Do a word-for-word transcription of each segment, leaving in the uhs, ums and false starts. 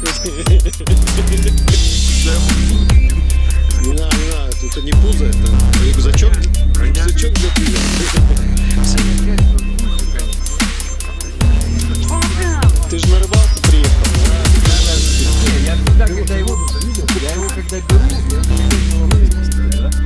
Не надо, не надо, это не пузо, это рюкзачок, рюкзачок для пуза. Ты же на рыбалку приехал. Не, я всегда, когда его видел, я его когда беру, я его видел, да?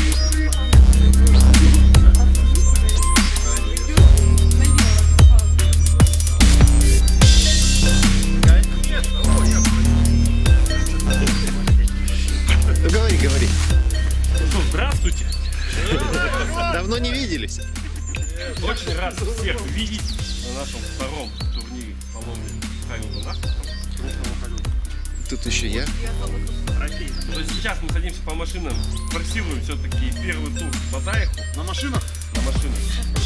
Говори, говори. Ну, здравствуйте. Давно не виделись. Очень рад всех видеть на нашем втором турнире по ловле Харюга. Тут еще я. То есть сейчас мы садимся по машинам, форсируем все-таки первый тур по Заеху. На машинах? На машинах.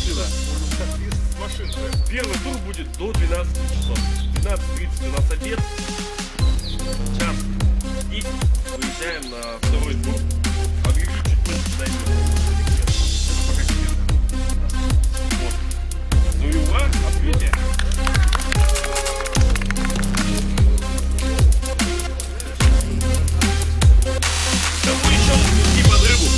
Да. Первый тур будет до двенадцати часов. двенадцать тридцать у нас обед. Час десять выезжаем на второй тур. Объявлю чуть позже, дай мне. Пока тебе. Вот. Ну и ура, открытие. Кому еще идти под рыбу?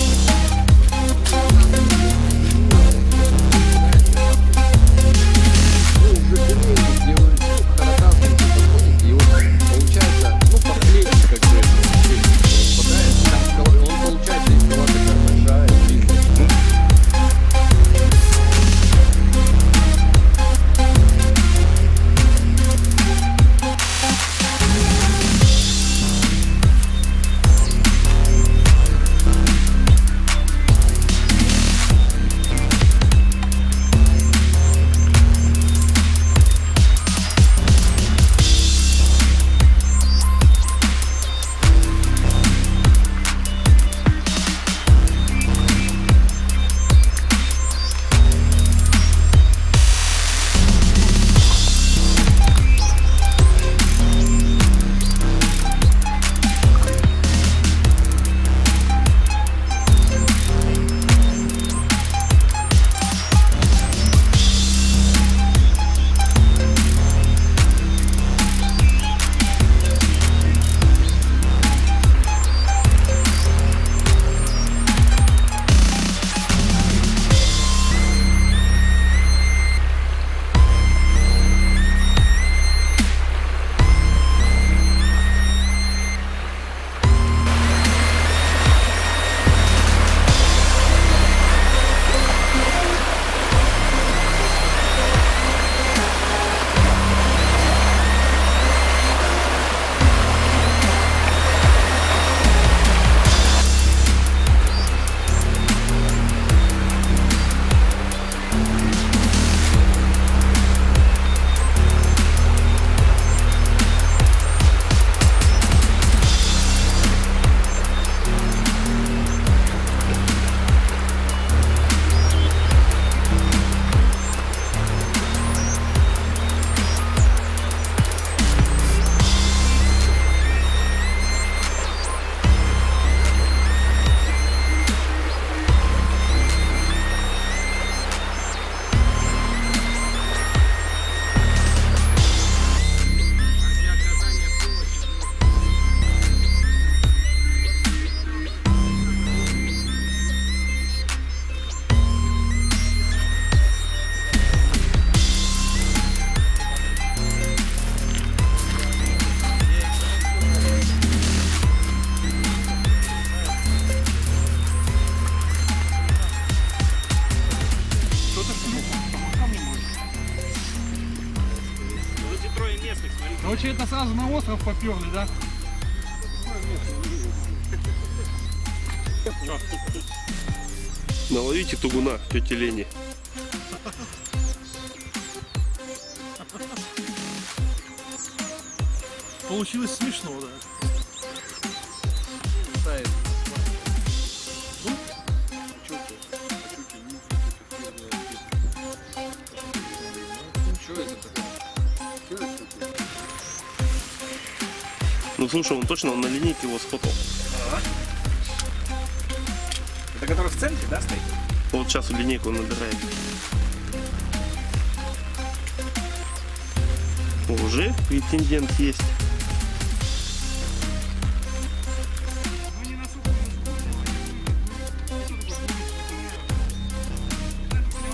Короче, это сразу на остров поперли, да? Наловите тугуна, тети Лени. Получилось смешно, да? Ну слушай, он точно он на линейке его сфотал. А-а-а. Это который в центре, да, стоит? Вот сейчас линейку он набирает. О, уже претендент есть.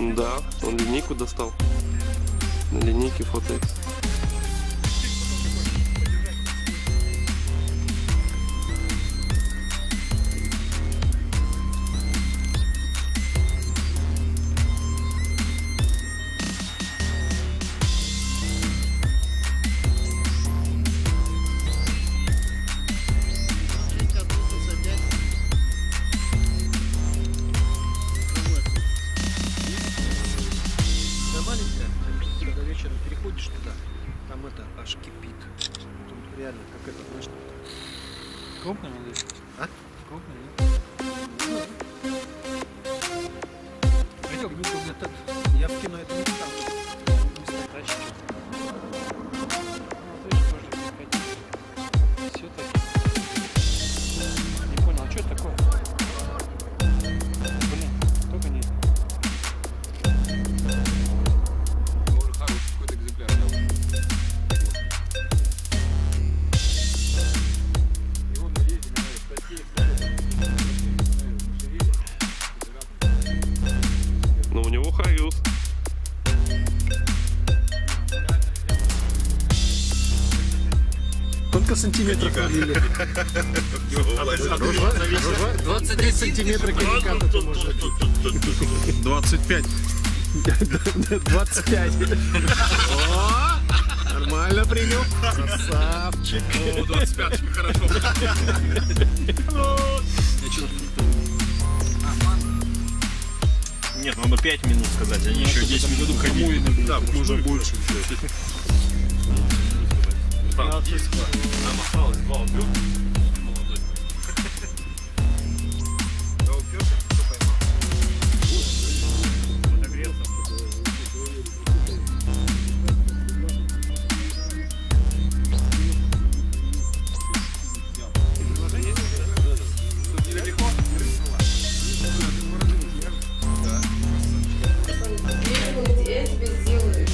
Да, он линейку достал. На линейке фотоется. Когда вечером переходишь туда, там это аж кипит. Тут реально как это, знаешь, Крупно надо? А? Крупно, нет? Пойдем, ну, этот, я в кино это не стал. Не стал дальше. Все-таки. Не понял, а что это такое? Блин, только не. Но у него Хариус. Сколько сантиметров ходили? двадцать девять сантиметров карикатура ты можешь. двадцать пять. двадцать пять. О, нормально принял. Красавчик. О, двадцать пять, хорошо. Нет, надо пять минут сказать, они еще десять минут ходили. Да, можно больше. Там есть два. Нам осталось два упёрка. Молодой. Два упёрка, кто поймал? Подогреться. Тут недалеко. Я тебе сделаю.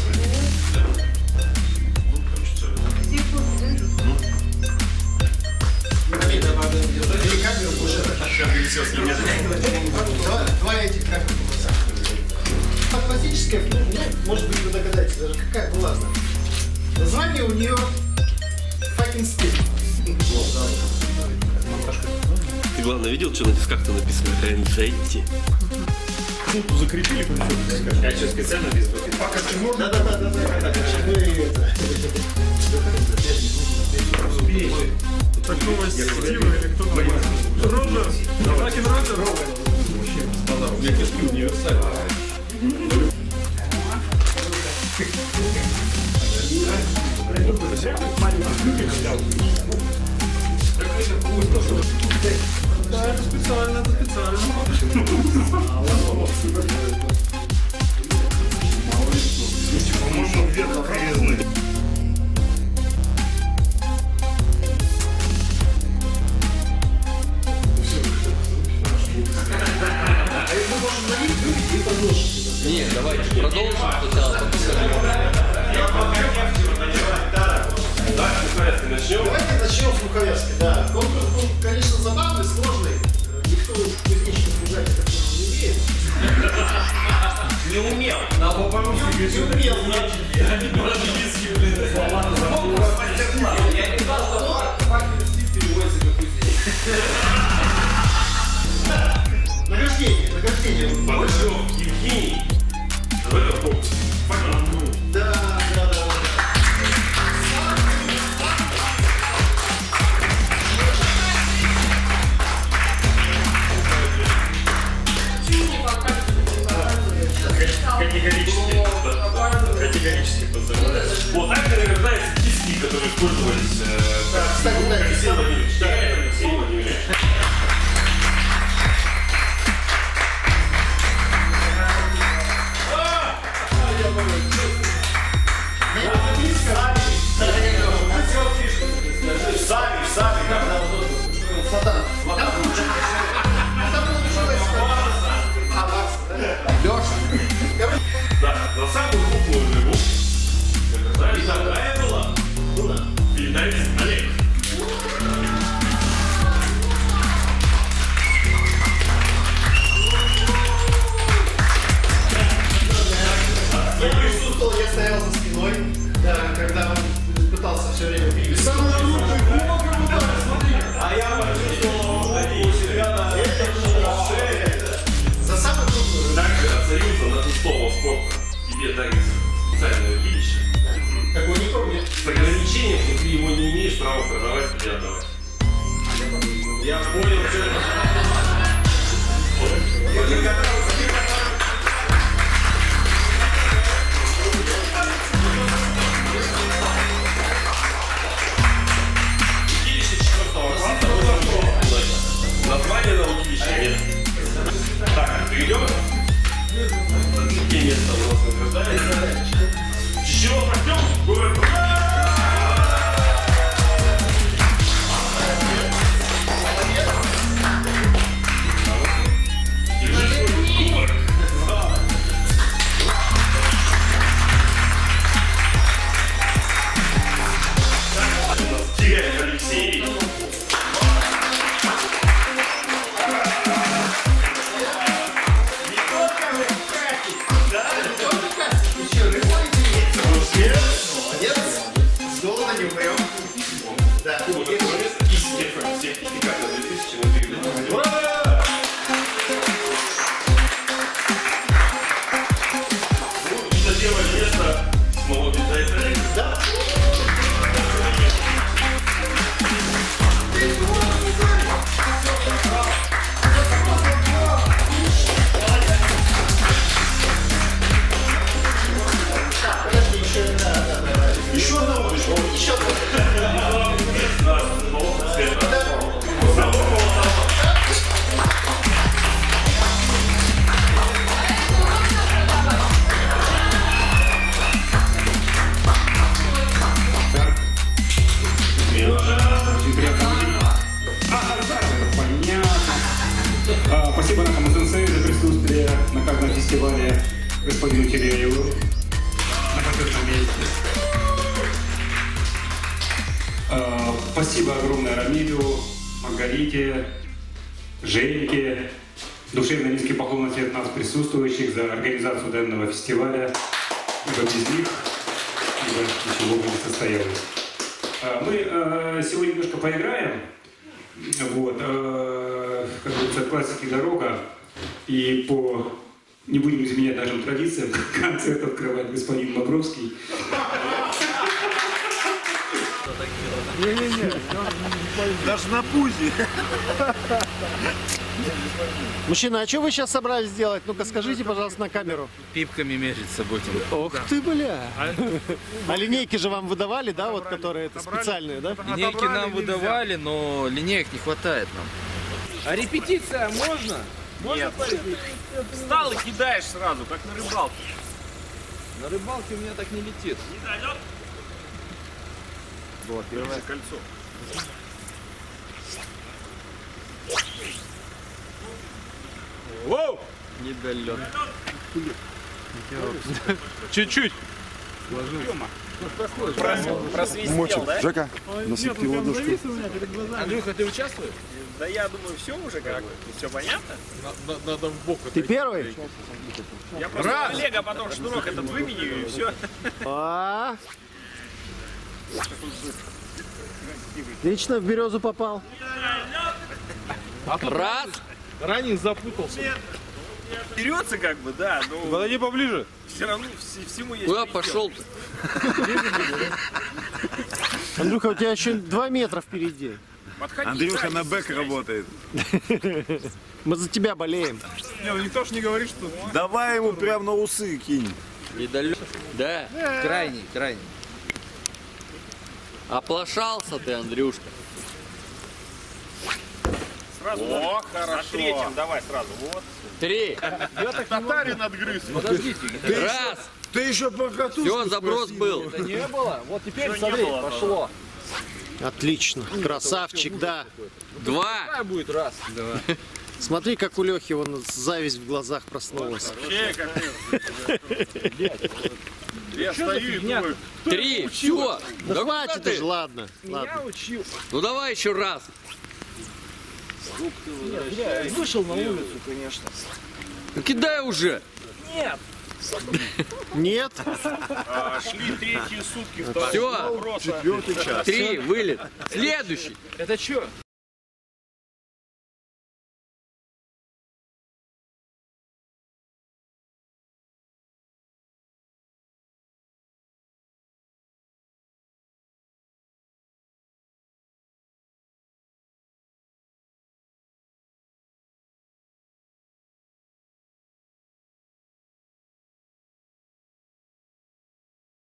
Два этих камеры. Классическая, ну, может быть, вы догадаетесь даже, какая была она. Название у нее fucking стиль. Ты главное видел, что на дисках-то написано Ренжетти? Закрепили, конечно. Я что, специально без бутылки? Да-да-да-да-да. Такого Стива или кто-то? Роджер? Факин Роджер? У меня кишки универсальные. Да, это специально, это специально. По-моему, вверх отрезанный. Нет, давайте продолжим сначала, потом Давайте начнем с рукавязки, да. Конкурс был, конечно, забавный, сложный. Никто кузнечиков бежать так не умеет. Не умел. На по-русски Не умел, Я не по-английски, блин. Я не знал, что факел стиль переводится как кузнечик. Награждение, награждение. Большов Евгений. В этом конкурсе. Да, да, да. Категорически. Категорически поздравляю. Вот так, наверное, знаете, диски, которые использовались Алексей Владимирович. Алексей Владимирович. Сами, сами, да. Фото. Леша. Да, на самую крупную рыбу. И такая была. Вильнавец Олег. еще одна удочка. Еще А, Спасибо нашему сенсею за присутствие на каждом фестивале, господину Кирееву, на концертном месте. А, Спасибо огромное Рамилю, Маргарите, Женьке. Душевно низкий поклон от всех нас присутствующих за организацию данного фестиваля. Ибо без них ибо ничего бы не состоялось. А, Мы а, сегодня немножко поиграем. Вот, э, как говорится, от классики дорога, и по, не будем изменять нашим традициям, концерт открывает господин Бобровский. Даже на пузе. Мужчина, а что вы сейчас собрались делать? Ну-ка скажите, пожалуйста, на камеру. Пипками мериться будем. Ох ты, бля. А линейки же вам выдавали, да, вот которые это специальные, да? Линейки нам выдавали, но линеек не хватает нам. А репетиция можно? Нет. Встал и кидаешь сразу, как на рыбалке. На рыбалке у меня так не летит. Не дойдет? Вот, первое кольцо. Воу! не долет. Чуть-чуть. Просвистел, да? Жека, насыпь его ладошку. Андрюха, ты участвуешь? Да я думаю, все уже как бы. Все понятно? Надо в бок. Ты первый? Я просто Олега, а потом шнурок этот выменю и все. А? Лично в березу попал. Раз! Ранен запутался. Берется как бы, да, но Подойди поближе. все равно вс- всему есть Куда предел. пошел-то? Андрюха, у тебя еще два метра впереди. Подходи, Андрюха да, на не бэк стесняйся. работает. Мы за тебя болеем. Не, ну никто ж не говорит, что... Давай ему прям на усы кинь. Не долет. Да, крайний, крайний. Оплошался ты, Андрюшка. Сразу О, хорошо. На третьем давай сразу. Вот. Три. Татарин отгрыз. Подождите. Раз. Ты еще по катушку Все, заброс был. Это не было? Вот теперь, Что не смотри, было, пошло. Отлично. Красавчик, да. Два. Какая будет раз? Смотри, как у Лехи вон зависть в глазах проснулась. Вообще, как я стою и думаю, Три. Все. Да Да хватит куда ты? уже, ладно. Я Ладно. учил. Ну давай еще раз. Я вышел на улицу, конечно. Ну кидай уже. Нет. Нет? а, шли третьи сутки, второй Все. вопрос. Четвертый час. Три. Вылет. Следующий. Это что?